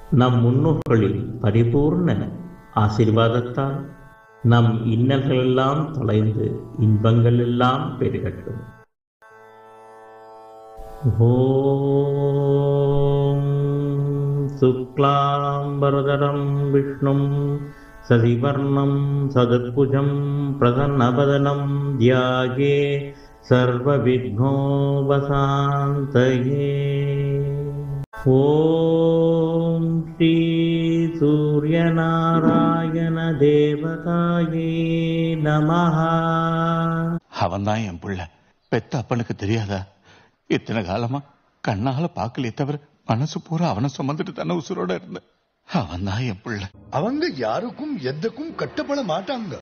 நம் முன்னோர்களின் பரிபூர்ண ஆசீர்வாதத்தால் நம் இன்னல்களெல்லாம் தொலைந்து இன்பங்கள் எல்லாம் பெருகட்டும். ஓம் சுக்லாம்பரதரம் விஷ்ணும் சசிவர்ணம் சதுர்புஜம் பிரசன்னவதனம் தியாயே சர்வவிக்னோபசாந்தயே. ஓம் ஸ்ரீ சூரியநாராயண தேவதாயே நமஹ. அவன்தான் என் புள்ள. பெத்த அப்பனுக்கு தெரியாதா? இத்தனை காலமா கண்ணால பாக்கலையே தவிர மனசு பூரா அவனை சுமந்துட்டு தானே உசுரோட இருந்த. அவன்தான் என் புள்ள. அவங்க யாருக்கும் எதுக்கும் கட்டப்பட மாட்டாங்க.